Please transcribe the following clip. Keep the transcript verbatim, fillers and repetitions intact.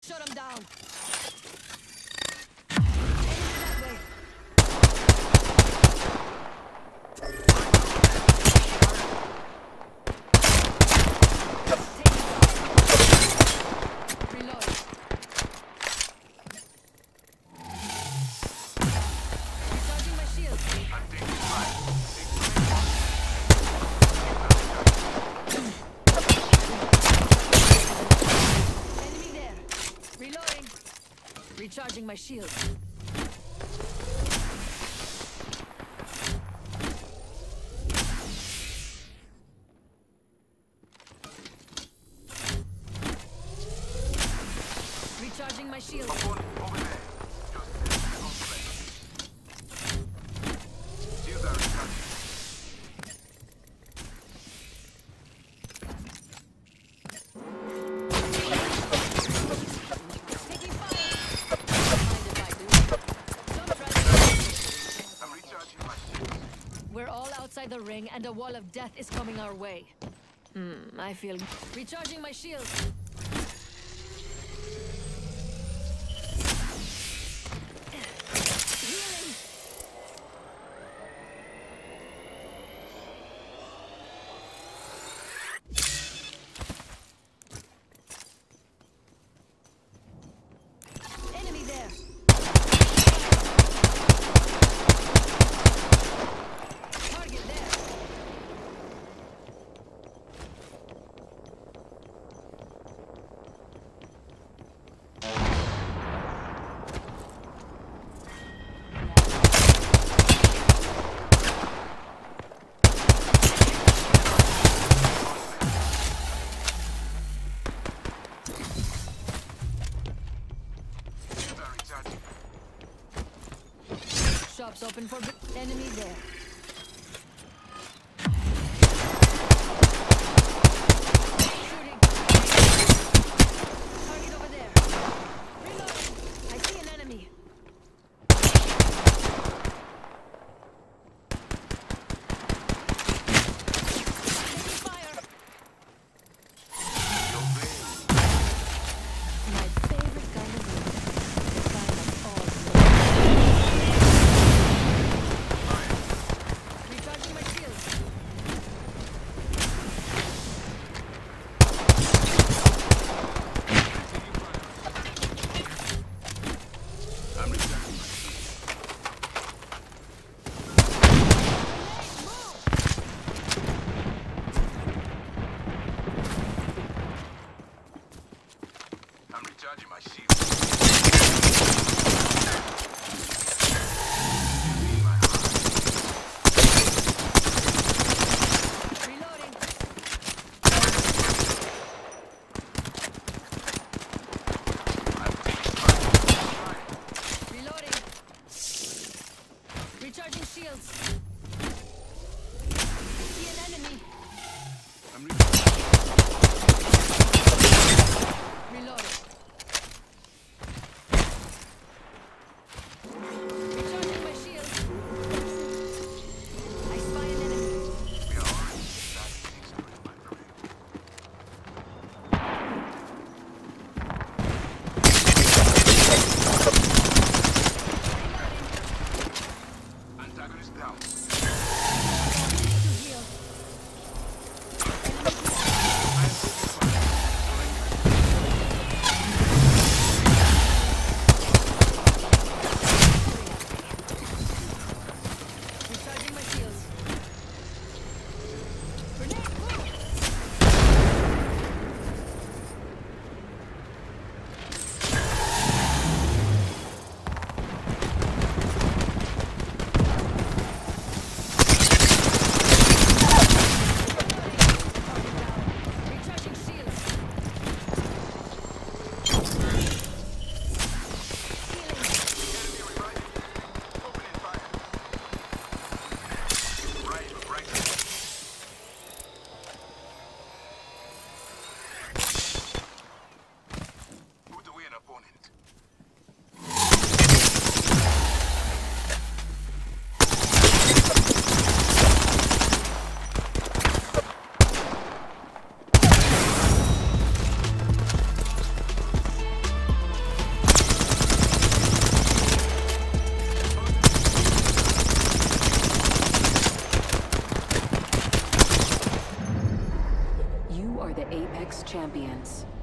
Shut him down. Recharging my shield. Recharging my shield. Over there. Shields are recharging. We're all outside the ring, and a wall of death is coming our way. Hmm, I feel... Recharging my shield. Healing. Enemy there. Shops open for enemy there. Shooting. Target over there. Reloading. I see an enemy. Taking fire. My favorite kind of room. The kind of all recharging my shield. I'm recharging. I'm recharging my shield. Recharging shields. See an enemy. I'm Reloading. Apex champions.